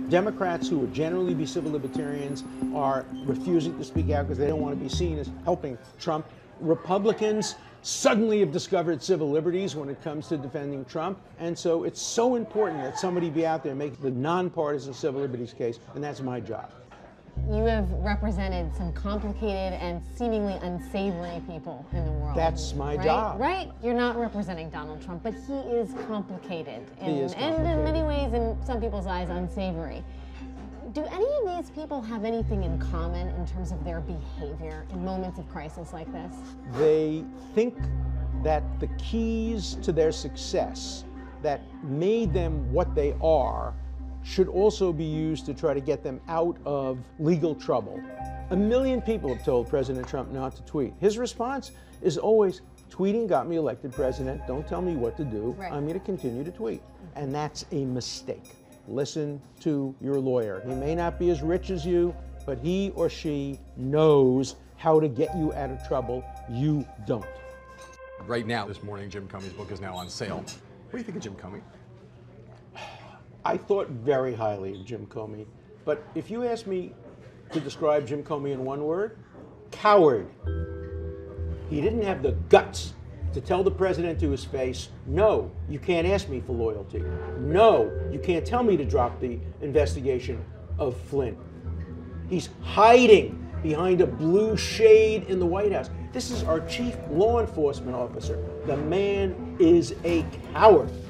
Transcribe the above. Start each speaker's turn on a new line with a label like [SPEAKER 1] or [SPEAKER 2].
[SPEAKER 1] Democrats, who would generally be civil libertarians, are refusing to speak out because they don't want to be seen as helping Trump. Republicans suddenly have discovered civil liberties when it comes to defending Trump. And so it's so important that somebody be out there making the nonpartisan civil liberties case, and that's my job.
[SPEAKER 2] You have represented some complicated and seemingly unsavory people in the world.
[SPEAKER 1] That's my job.
[SPEAKER 2] Right? You're not representing Donald Trump, but he is complicated.
[SPEAKER 1] He is complicated.
[SPEAKER 2] And in many ways, in some people's eyes, unsavory. Do any of these people have anything in common in terms of their behavior in moments of crisis like this?
[SPEAKER 1] They think that the keys to their success that made them what they are should also be used to try to get them out of legal trouble. 1 million people have told President Trump not to tweet. His response is always, tweeting got me elected president, don't tell me what to do,
[SPEAKER 2] Right.
[SPEAKER 1] I'm going to continue to tweet. And that's a mistake. Listen to your lawyer. He may not be as rich as you, but he or she knows how to get you out of trouble. You don't.
[SPEAKER 3] Right now, this morning, Jim Comey's book is now on sale. What do you think of Jim Comey?
[SPEAKER 1] I thought very highly of Jim Comey, but if you ask me to describe Jim Comey in one word, coward. He didn't have the guts to tell the president to his face, no, you can't ask me for loyalty. No, you can't tell me to drop the investigation of Flynn. He's hiding behind a blue shade in the White House. This is our chief law enforcement officer. The man is a coward.